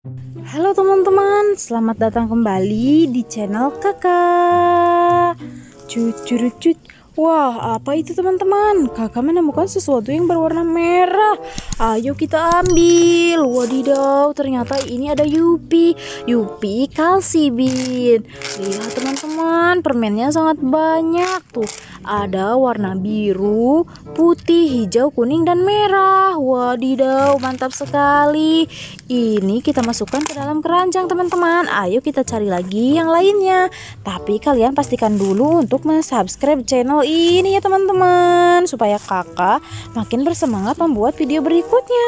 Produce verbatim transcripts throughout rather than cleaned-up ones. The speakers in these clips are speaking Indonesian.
Halo teman-teman, selamat datang kembali di channel kakak. Cucurucut. Wah, apa itu teman-teman? Kakak menemukan sesuatu yang berwarna merah. Ayo kita ambil. Wadidaw, ternyata ini ada Yupi. Yupi Kalsibin. Lihat teman-teman, permennya sangat banyak tuh. Ada warna biru, putih, hijau, kuning, dan merah. Wadidaw, mantap sekali. Ini kita masukkan ke dalam keranjang teman-teman. Ayo kita cari lagi yang lainnya. Tapi kalian pastikan dulu untuk subscribe channel ini ya teman-teman, supaya kakak makin bersemangat membuat video berikutnya.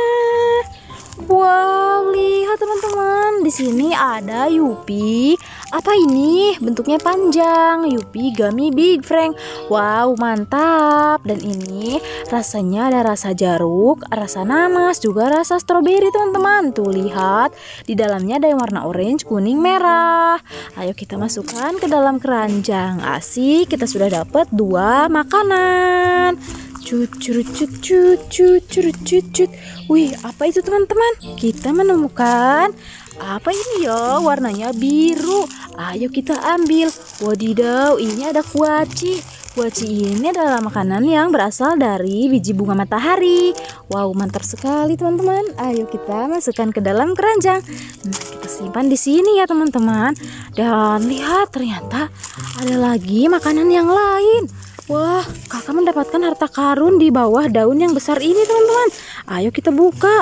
Wow, lihat teman-teman, di sini ada Yupi. Apa ini? Bentuknya panjang. Yupi Gummy Big Frank. Wow, mantap. Dan ini rasanya ada rasa jeruk, rasa nanas, juga rasa stroberi teman-teman. Tuh lihat, di dalamnya ada yang warna orange, kuning, merah. Ayo kita masukkan ke dalam keranjang. Asik, kita sudah dapat dua makanan. Cucut cut cut cut cut cut cut. Wih, apa itu teman-teman? Kita menemukan apa ini ya? Warnanya biru. Ayo kita ambil. Wadidaw, ini ada kuaci. Kuaci ini adalah makanan yang berasal dari biji bunga matahari. Wow, mantap sekali teman-teman. Ayo kita masukkan ke dalam keranjang. Nah, kita simpan di sini ya teman-teman. Dan lihat, ternyata ada lagi makanan yang lain. Wah, kakak mendapatkan harta karun di bawah daun yang besar ini teman-teman. Ayo kita buka.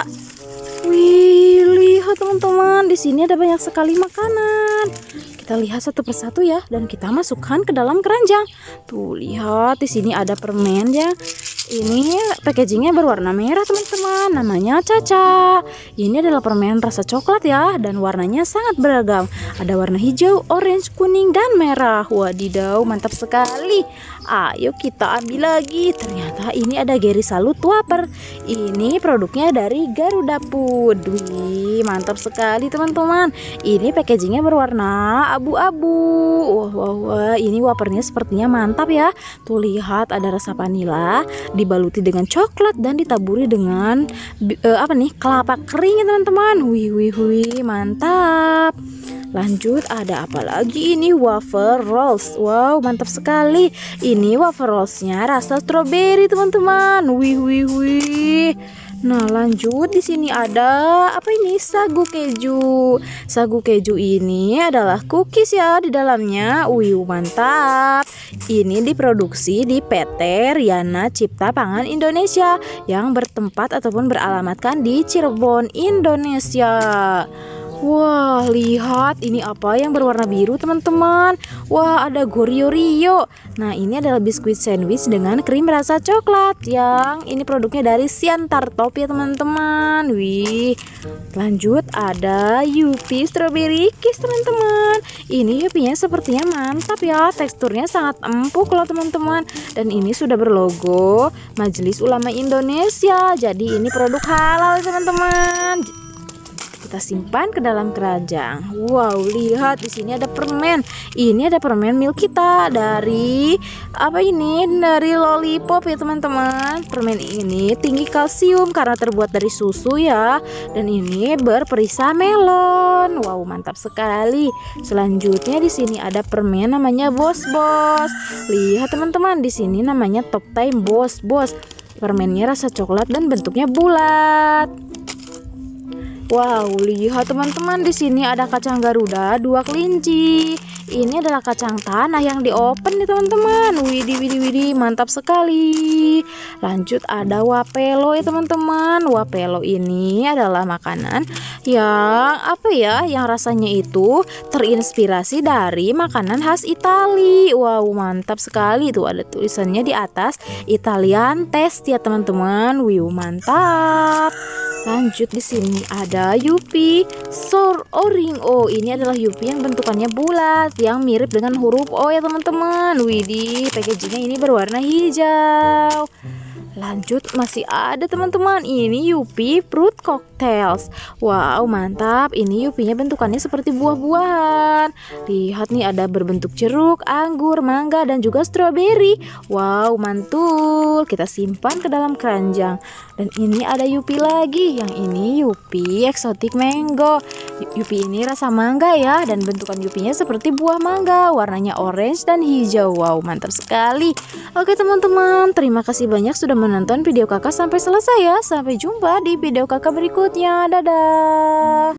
Wih, lihat teman-teman, di sini ada banyak sekali makanan. Kita lihat satu persatu ya, dan kita masukkan ke dalam keranjang. Tuh lihat, di sini ada permen ya. Ini packagingnya berwarna merah teman-teman, namanya Caca. Ini adalah permen rasa coklat ya, dan warnanya sangat beragam. Ada warna hijau, orange, kuning, dan merah. Wadidaw, mantap sekali. Ayo kita ambil lagi. Ternyata ini ada Geri Salut Wafer. Ini produknya dari Garuda Food. Wih, mantap sekali teman-teman. Ini packagingnya berwarna abu-abu. Wah, wah, wah. Ini wafernya sepertinya mantap ya. Tuh lihat, ada rasa vanila, dibaluti dengan coklat dan ditaburi dengan uh, apa nih, kelapa kering ya teman-teman. Wih, wih, wih, mantap. Lanjut, ada apa lagi ini? Wafer rolls. Wow, mantap sekali. Ini wafer rollsnya rasa stroberi teman-teman. Wih, wih, wih. Nah, lanjut, di sini ada apa ini? Sagu keju. Sagu keju ini adalah cookies ya di dalamnya. Wih, mantap. Ini diproduksi di P T Riana Cipta Pangan Indonesia yang bertempat ataupun beralamatkan di Cirebon, Indonesia. Wah, lihat, ini apa yang berwarna biru teman-teman? Wah, ada Goryo Rio. Nah, ini adalah biskuit sandwich dengan krim rasa coklat yang ini produknya dari Siantar Top ya teman-teman. Wih, lanjut, ada Yupi Strawberry Kiss teman-teman. Ini Yupinya sepertinya mantap ya, teksturnya sangat empuk loh teman-teman. Dan ini sudah berlogo Majelis Ulama Indonesia. Jadi ini produk halal teman-teman. Kita simpan ke dalam keranjang. Wow, lihat, di sini ada permen. Ini ada permen milk kita dari apa ini? Dari Lollipop ya teman-teman. Permen ini tinggi kalsium karena terbuat dari susu ya. Dan ini berperisa melon. Wow, mantap sekali. Selanjutnya di sini ada permen namanya Bos Bos. Lihat teman-teman, di sini namanya Top Time Bos Bos. Permennya rasa coklat dan bentuknya bulat. Wow, lihat teman-teman, di sini ada kacang Garuda dua kelinci. Ini adalah kacang tanah yang diopen nih teman-teman. Widih, widih, widih, mantap sekali. Lanjut, ada Wapelo ya teman-teman. Wapelo ini adalah makanan yang apa ya? Yang rasanya itu terinspirasi dari makanan khas Itali. Wow, mantap sekali. Tuh ada tulisannya di atas, Italian Taste ya teman-teman. Wih, mantap. Lanjut, di sini ada Yupi Sor O-Ring O. Ini adalah Yupi yang bentukannya bulat, yang mirip dengan huruf O ya teman-teman. Widih, packagingnya ini berwarna hijau. Lanjut, masih ada teman-teman, ini Yupi Fruit Cocktails. Wow, mantap. Ini Yupinya bentukannya seperti buah-buahan. Lihat nih, ada berbentuk jeruk, anggur, mangga, dan juga stroberi. Wow, mantul. Kita simpan ke dalam keranjang. Dan ini ada Yupi lagi. Yang ini Yupi Exotic Mango. Yupi ini rasa mangga ya, dan bentukan Yupinya seperti buah mangga, warnanya orange dan hijau. Wow, mantap sekali. Oke teman-teman, terima kasih banyak sudah menonton video kakak sampai selesai ya. Sampai jumpa di video kakak berikutnya. Dadah.